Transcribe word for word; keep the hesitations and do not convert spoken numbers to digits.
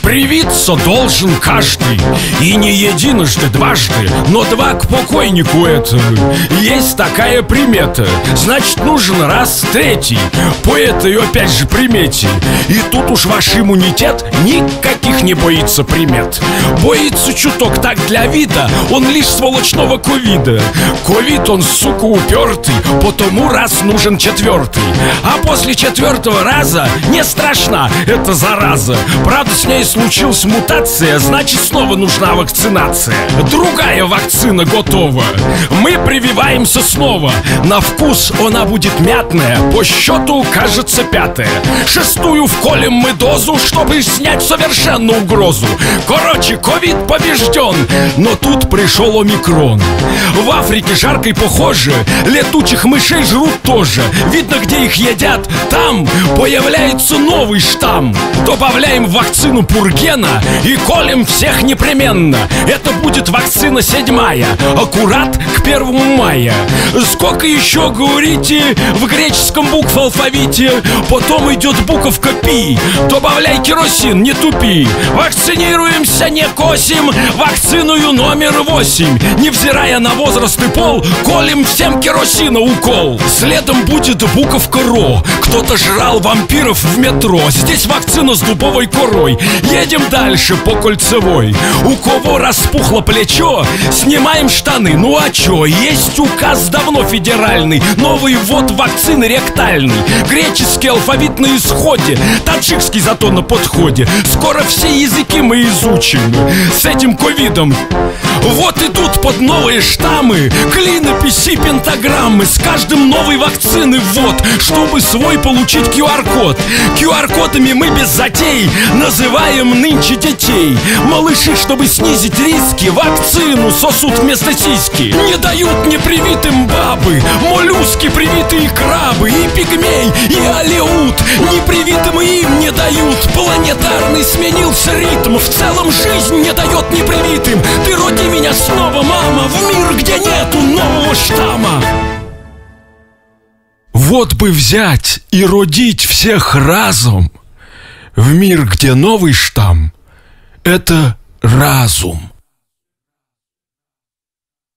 Привиться должен каждый, и не единожды, дважды, но два к покойнику это. Есть такая примета, значит нужен раз третий по этой опять же примете. И тут уж ваш иммунитет никаких не боится примет. Боится чуток так для вида, он лишь сволочного ковида. Ковид он, сука, упертый, потому раз нужен четвертый. А после четвертого раза не страшна эта зараза. Правда, с ней случилась мутация, значит снова нужна вакцинация. Другая вакцина готова, мы прививаемся снова. На вкус она будет мятная, по счету кажется пятая. Шестую вколем мы дозу, чтобы снять совершенно угрозу. Короче, ковид побежден, но тут пришел омикрон. В Африке жаркой похоже, летучих мышей жрут тоже. Видно, где их едят, там появляется новый штамм. Добавляем в вакцину пургена и колем всех непременно. Это будет вакцина седьмая, аккурат к первому мая. Сколько еще, говорите, в греческом букв алфавите? Потом идет буковка пи. Добавляй керосин, не тупи. Вакцинируемся, не косим. Вакциную номер восемь. Невзирая на возраст и пол, колем всем керосина укол. Следом будет буковка ро. Кто-то жрал вампиров в метро. Здесь вакцина с дубовой корой. Едем дальше по кольцевой. У кого распухло плечо, снимаем штаны. Ну а чё, есть указ давно федеральный. Новый ввод вакцины ректальный. Греческий алфавит на исходе, таджикский зато на подходе. Скоро все языки мы изучим с этим ковидом. Вот идут под новые штаммы клинописи, пентаграммы. С каждым новой вакцины ввод, чтобы свой получить ку ар-код. ку ар-кодами мы без затей называем нынче детей. Малыши, чтобы снизить риски, вакцину сосут вместо сиськи. Не дают непривитым бабы, моллюски, привитые крабы. И пигмей, и алеут, непривитым им не дают. Планетарный сменился ритм, в целом жизнь не дает непривитым. Ты роди меня снова, мама, в мир, где нету нового штамма. Вот бы взять и родить всех разом в мир, где новый штамм — это разум.